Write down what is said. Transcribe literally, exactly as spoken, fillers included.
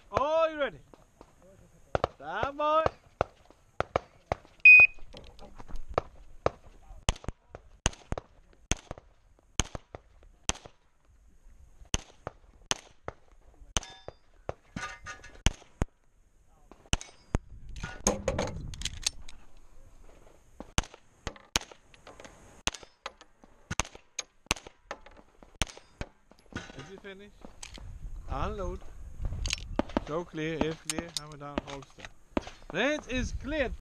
Oh, you ready? Stand by. Is it finished? Unload. Show clear, if clear, hammer down, holster. When it is cleared,